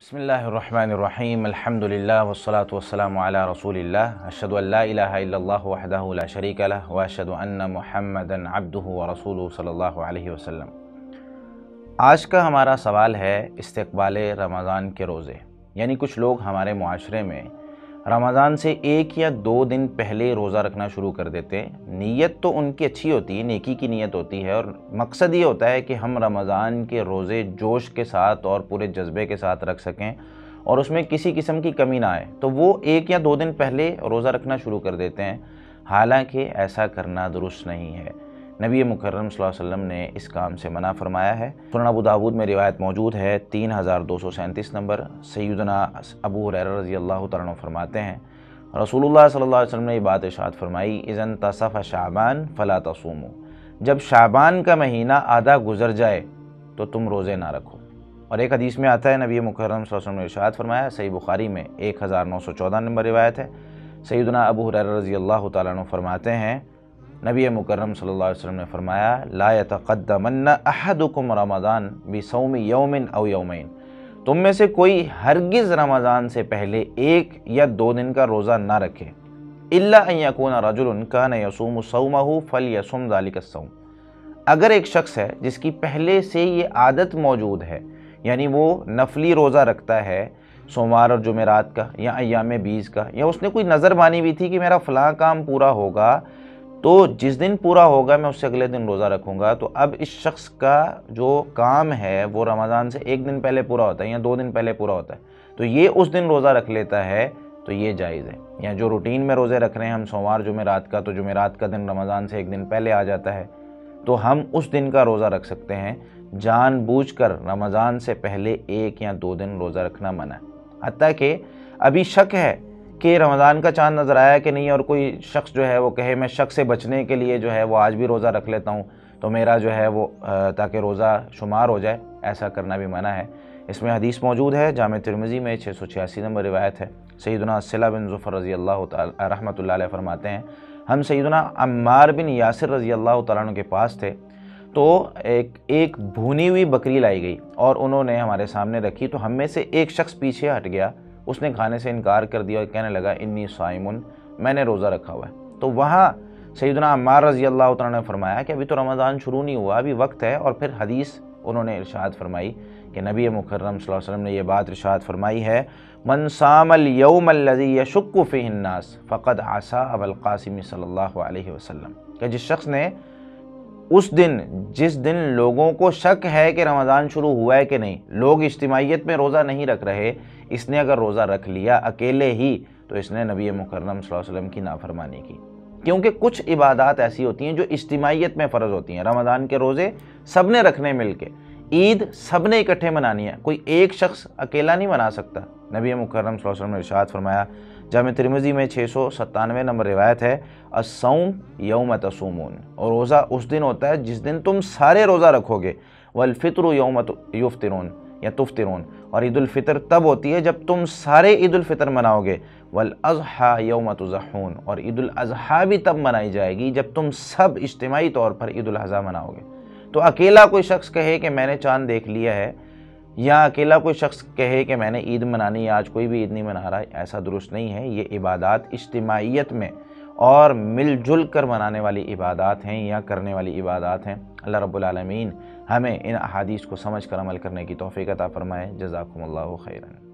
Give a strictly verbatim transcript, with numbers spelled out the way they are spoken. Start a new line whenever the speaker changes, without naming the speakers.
بسم اللہ الرحمن الرحیم الحمد للہ والصلاة والسلام علی رسول اللہ اشہد ان لا الہ الا اللہ وحدہ لا شریک لہ واشہد ان محمدا عبدہ ورسولہ صلی اللہ علیہ وسلم۔ آج کا ہمارا سوال ہے استقبال رمضان کے روزے، یعنی کچھ لوگ ہمارے معاشرے میں رمضان سے ایک یا دو دن پہلے روزہ رکھنا شروع کر دیتے ہیں۔ نیت تو ان کی اچھی ہوتی ہے، نیکی کی نیت ہوتی ہے، اور مقصد یہ ہوتا ہے کہ ہم رمضان کے روزے جوش کے ساتھ اور پورے جذبے کے ساتھ رکھ سکیں اور اس میں کسی قسم کی کمی نہ آئے، تو وہ ایک یا دو دن پہلے روزہ رکھنا شروع کر دیتے ہیں۔ حالانکہ ایسا کرنا درست نہیں ہے۔ نبی مکرم صلی اللہ علیہ وسلم نے اس کام سے منع فرمایا ہے۔ سنن ابو داود میں روایت موجود ہے، تین ہزار دو سو سینتیس نمبر۔ سیدنا ابو ہریرہ رضی اللہ تعالیٰ عنہ فرماتے ہیں، رسول اللہ صلی اللہ علیہ وسلم نے یہ بات ارشاد فرمائی، اذا انتصف شعبان فلا تصوموا، جب شعبان کا مہینہ آدھا گزر جائے تو تم روزے نہ رکھو۔ اور ایک حدیث میں آتا ہے، نبی مکرم صلی اللہ علیہ وسلم نے ارشاد فرمایا، صحیح بخاری میں ایک ہزار نو سو چودہ نمبر روایت ہے، سیدنا ابو ہریرہ رضی اللہ تعالیٰ عنہ فرماتے ہیں، نبی مکرم صلی اللہ علیہ وسلم نے فرمایا، لا یتقدمن احدکم رمضان بصوم یوم او یومین، تم میں سے کوئی ہرگز رمضان سے پہلے ایک یا دو دن کا روزہ نہ رکھے، الا ان یکون رجل کان یصوم صومہ فلیصم ذلک الصوم، اگر ایک شخص ہے جس کی پہلے سے یہ عادت موجود ہے، یعنی وہ نفلی روزہ رکھتا ہے سوموار اور جمعرات کا یا ایام بیس کا، یا اس نے کوئی نظر مانی بھی تھی کہ میرا فلاں کام پورا ہوگا تو جس دن پورا ہوگا میں اس سے اگلے دن روزہ رکھوں گا، تو اب اس شخص کا جو کام ہے وہ رمضان سے ایک دن پہلے پورا ہوتا ہے یا دو دن پہلے پورا ہوتا ہے، تو یہ اس دن روزہ رکھ لیتا ہے تو یہ جائز ہے۔ یا جو روٹین میں روزے رکھ رہے ہیں ہم سوموار جمعرات کا، تو جمعرات کا دن رمضان سے ایک دن پہلے آ جاتا ہے تو ہم اس دن کا روزہ رکھ سکتے ہیں۔ جان بوجھ کر رمضان سے پہلے ایک یا دو دن روزہ رکھنا منع ہے۔ حتیٰ کہ ابھی شک ہے کہ رمضان کا چاند نظر آیا کہ نہیں، اور کوئی شخص جو ہے وہ کہے میں شک سے بچنے کے لیے جو ہے وہ آج بھی روزہ رکھ لیتا ہوں تو میرا جو ہے وہ تاکہ روزہ شمار ہو جائے، ایسا کرنا بھی منع ہے۔ اس میں حدیث موجود ہے، جامع ترمذی میں چھ سو چھیاسی نمبر روایت ہے، سیدنا صلہ بن ظفر رضی اللہ تعالی رحمۃ اللہ علیہ فرماتے ہیں، ہم سیدنا عمار بن یاسر رضی اللہ تعالیٰ عنہ کے پاس تھے، تو ایک ایک بھونی ہوئی بکری لائی گئی اور انہوں نے ہمارے سامنے رکھی، تو ہم میں سے ایک شخص پیچھے ہٹ گیا، اس نے کھانے سے انکار کر دیا اور کہنے لگا انی صائمن، میں نے روزہ رکھا ہوا ہے۔ تو وہاں سیدنا عمار رضی اللہ تعالیٰ نے فرمایا کہ ابھی تو رمضان شروع نہیں ہوا، ابھی وقت ہے، اور پھر حدیث انہوں نے ارشاد فرمائی کہ نبی مکرم صلی اللہ علیہ وسلم نے یہ بات ارشاد فرمائی ہے، من صام الیوم الذی یشک فیہ الناس فقد عصی ابا القاسم صلی اللہ علیہ وسلم، کہ جس شخص نے اس دن جس دن لوگوں کو شک ہے کہ رمضان شروع ہوا ہے کہ نہیں، لوگ اجتماعیت میں روزہ نہیں رکھ رہے، اس نے اگر روزہ رکھ لیا اکیلے ہی تو اس نے نبی مکرم صلی اللہ علیہ وسلم کی نافرمانی کی۔ کیونکہ کچھ عبادات ایسی ہوتی ہیں جو اجتماعیت میں فرض ہوتی ہیں۔ رمضان کے روزے سب نے رکھنے مل کے، عید سب نے اکٹھے منانی ہے، کوئی ایک شخص اکیلا نہیں منا سکتا۔ نبی مکرم صلی اللہ علیہ وسلم نے ارشاد فرمایا، جامع ترمذی میں چھ سو ستانوے نمبر روایت ہے، الصوم یوم تصومون، اور روزہ اس دن ہوتا ہے جس دن تم سارے روزہ رکھو گے، والفطر یوم یفطرون یا تفطرون، اور عید الفطر تب ہوتی ہے جب تم سارے عید الفطر مناؤ گے، والاضحی یوم تضحون، اور عید الاضحیٰ بھی تب منائی جائے گی جب تم سب اجتماعی طور پر عید الاضحیٰ مناؤ گے۔ تو اکیلا کوئی شخص کہے کہ میں نے چاند دیکھ لیا ہے، یا اکیلا کوئی شخص کہے کہ میں نے عید منانی ہے، آج کوئی بھی عید نہیں منا رہا، ایسا درست نہیں ہے۔ یہ عبادات اجتماعیت میں اور مل جل کر منانے والی عبادات ہیں یا کرنے والی عبادات ہیں۔ اللہ رب العالمین ہمیں ان احادیث کو سمجھ کر عمل کرنے کی توفیق عطا فرمائے۔ جزاکم اللہ خیرا۔